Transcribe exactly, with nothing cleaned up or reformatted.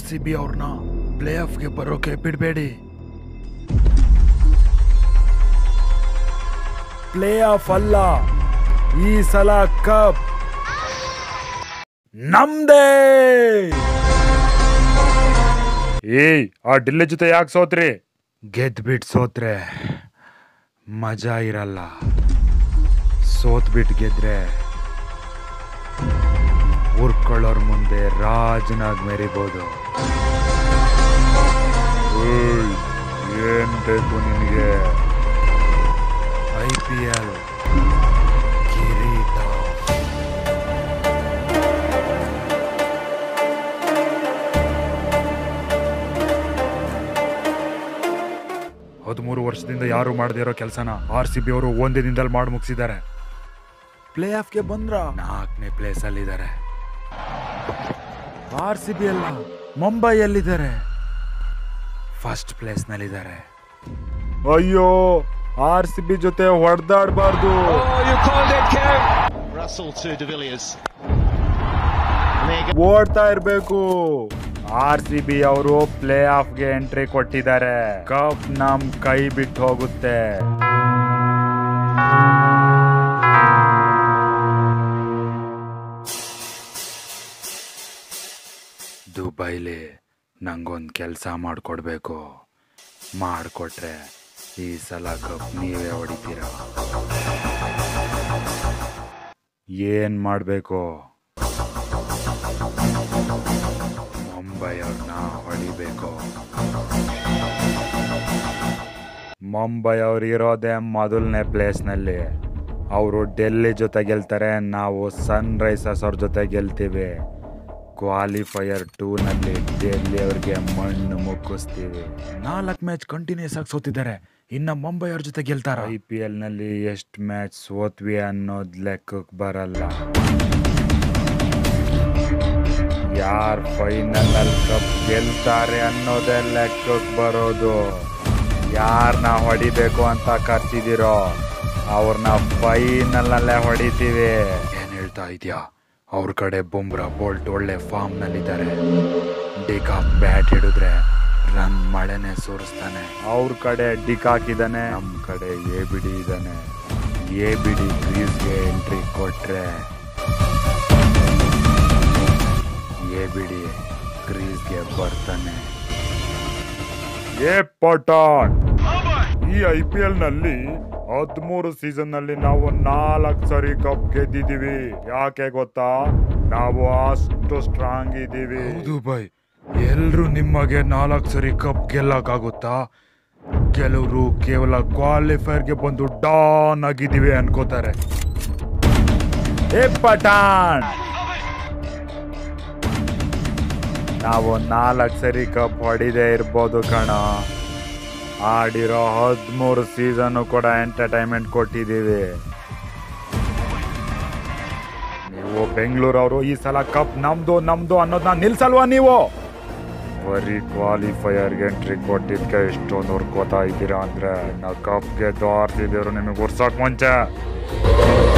C B ಅವ್ರನ್ನ play ಆಫ್ಗೆ ಬರೋಕೆ ಬಿಡಬೇಡಿ. ಪ್ಲೇ ಆಫ್ ಅಲ್ಲ, ಈ ಸಲ ಕಪ್ ನಮ್ದೇ. ಏಯ್, ಆ ಡಿಲ್ಲೆ ಜೊತೆ ಯಾಕೆ ಸೋತ್ರಿ? ಗೆದ್ ಬಿಟ್ ಸೋತ್ರೆ ಮಜಾ ಇರಲ್ಲ, ಸೋತ್ ಬಿಟ್ ಗೆದ್ರೆ ಊರ್ಕೊಳ್ಳೋರ್ ಮುಂದೆ ರಾಜನಾಗ್ ಮೆರಿಬೋದು. ಏನ್ ಬೇಕು ನಿನಗೆ? ಐ ಪಿ ಎಲ್ ಕಿರೀಟ. ಹದಿಮೂರು ವರ್ಷದಿಂದ ಯಾರು ಮಾಡದೇ ಇರೋ ಕೆಲಸನ ಆರ್ ಸಿ ಬಿ ಅವರು ಒಂದೇ ದಿನದಲ್ಲಿ ಮಾಡಿ ಮುಗಿಸಿದ್ದಾರೆ. ಪ್ಲೇ ಆಫ್ಗೆ ಬಂದ್ರ ನಾಲ್ಕನೇ ಪ್ಲೇಸ್ ಅಲ್ಲಿದ್ದಾರೆ. ಆರ್ ಸಿ ಬಿ ಅಲ್ಲ, ಮುಂಬೈಯಲ್ಲಿದ್ದಾರೆ, ಫಸ್ಟ್ ಪ್ಲೇಸ್ ನಲ್ಲಿದ್ದಾರೆ. ಅಯ್ಯೋ, ಆರ್ ಸಿ ಬಿ ಜೊತೆ ಹೊಡೆದಾಡಬಾರ್ದು. ಓಡ್ತಾ ಇರ್ಬೇಕು. ಆರ್ ಸಿ ಬಿ ಅವರು ಪ್ಲೇ ಆಫ್ಗೆ ಎಂಟ್ರಿ ಕೊಟ್ಟಿದ್ದಾರೆ. ಕಪ್ ನಮ್ ಕೈ ಬಿಟ್ಟು ಹೋಗುತ್ತೆ. ದುಬೈಲಿ ನಂಗೊಂದು ಕೆಲಸ ಮಾಡಿಕೊಡ್ಬೇಕು. ಮಾಡಿಕೊಟ್ರೆ ಈ ಸಲ ಕಪ್ ನೀವೇ ಹೊಡಿತೀರ. ಏನ್ ಮಾಡಬೇಕು? ಮುಂಬೈ ಅವ್ರನ್ನ ಹೊಡಿಬೇಕು. ಮುಂಬೈ ಅವ್ರು ಇರೋದೇ ಮೊದಲನೇ ಪ್ಲೇಸ್ನಲ್ಲಿ. ಅವರು ಡೆಲ್ಲಿ ಜೊತೆ ಗೆಲ್ತಾರೆ, ನಾವು ಸನ್ ರೈಸರ್ಸ್ ಅವ್ರ ಜೊತೆ ಗೆಲ್ತೀವಿ. ಕ್ವಾಲಿಫೈಯರ್ ಟೂ ನಲ್ಲಿ ಡೆಲ್ಲಿ ಅವ್ರಿಗೆ ಮಣ್ಣು ಮುಕ್ಕಿಸ್ತೀವಿ. ನಾಲ್ಕು ಮ್ಯಾಚ್ ಕಂಟಿನ್ಯೂಸ್ ಆಗಿ ಸೋತಿದ್ದಾರೆ, ಇನ್ನು ಮುಂಬೈ ಅವ್ರ ಜೊತೆ ಗೆಲ್ತಾರ. ಐ ಪಿ ಎಲ್ ನಲ್ಲಿ ಎಷ್ಟು ಮ್ಯಾಚ್ ಸೋತ್ವಿ ಅನ್ನೋದು ಲೆಕ್ಕಕ್ಕೆ ಬರಲ್ಲ. ಯಾರ್ ಫೈನಲ್ ಅಲ್ಲಿ ಕಪ್ ಗೆಲ್ತಾರೆ ಅನ್ನೋದೇ ಲೆಕ್ಕಕ್ಕೆ ಬರೋದು. ಯಾರನ್ನ ಹೊಡಿಬೇಕು ಅಂತ ಕರ್ತಿದ್ದೀರೋ ಅವ್ರನ್ನ ಫೈನಲ್ ಅಲ್ಲೇ ಹೊಡಿತೀವಿ. ಏನ್ ಹೇಳ್ತಾ ಇದೆಯಾ? ಅವ್ರ ಕಡೆ ಬುಮ್ರಾ ಬೋಲ್ಟ್ ಒಳ್ಳೆ ಫಾರ್ಮ್ ನಲ್ಲಿದ್ದಾರೆ. ಡಿಕಾಕ್ ಬ್ಯಾಟ್ ಹಿಡಿದ್ರೆ ರನ್ ಮಳೆನೆ ಸುರಿಸ್ತಾನೆ. ಅವ್ರ ಕಡೆ ಡಿಕಾಕ್ ಇದ್ದಾನೆ, ನಮ್ ಕಡೆ ಎ ಬಿಡಿ ಇದ್ದಾನೆ. ಎ ಬಿಡಿ ಕ್ರೀಸ್ಗೆ ಎಂಟ್ರಿ ಕೊಟ್ರೆ ಎ ಬಿಡಿ ಕ್ರೀಸ್ಗೆ ಬರ್ತಾನೆ. ಏ ಪಠಾಣ್, ಈ ಐ ಪಿ ಎಲ್ ನಲ್ಲಿ ಹದಿಮೂರು ಸೀಸನ್ ನಲ್ಲಿ ನಾವು ನಾಲ್ಕು ಸರಿ ಕಪ್ ಗೆದ್ದಿದ್ದೀವಿ. ಯಾಕೆ ಗೊತ್ತಾ? ನಾವು ಅಷ್ಟು ಸ್ಟ್ರಾಂಗ್ ಇದ್ದೀವಿ. ಹೌದು ಬೈ, ಎಲ್ರು ನಿಮಗೆ ನಾಲ್ಕು ಸರಿ ಕಪ್ ಗೆಲ್ಲಕ್ಕಾಗುತ್ತಾ? ಕೆಲವರು ಕೇವಲ ಕ್ವಾಲಿಫೈರ್ಗೆ ಬಂದು ಡಾನ್ ಆಗಿದ್ದೀವಿ ಅನ್ಕೋತಾರೆ. ಏ ಪಠಾಣ್, ನಾವು ನಾಲ್ಕು ಸರಿ ಕಪ್ ಹೊಡಿದೇ ಇರ್ಬೋದು ಕಣ. ಆಡಿರೋ ಹದಿಮೂರು ಸೀಸನ್ ಕೂಡ ಎಂಟರ್ಟೈನ್ಮೆಂಟ್ ಕೊಟ್ಟಿದ್ದೀವಿ. ನೀವು ಬೆಂಗಳೂರವರು ಈ ಸಲ ಕಪ್ ನಮ್ದು ನಮ್ದು ಅನ್ನೋದನ್ನ ನಿಲ್ಸಲ್ವಾ ನೀವು? ಬರೀ ಕ್ವಾಲಿಫೈಯರ್ಗೆ ಎಂಟ್ರಿ ಕೊಟ್ಟಿದ್ಕೆ ಇಷ್ಟೊಂದು ಹುರ್ಕೋತಾ ಇದ್ದೀರಾ ಅಂದ್ರೆ ನಾವು ಕಪ್ ಗೆದ್ದು ಆರ್ತಿದ್ದೀರು ನಿಮಗೆ ಉರ್ಸೋಕ್ ಮುಂಚೆ.